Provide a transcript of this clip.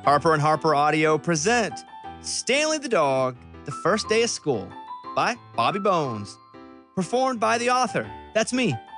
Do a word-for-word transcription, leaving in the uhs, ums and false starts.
Harper and Harper Audio present Stanley the Dog, The First Day of School by Bobby Bones. Performed by the author, that's me,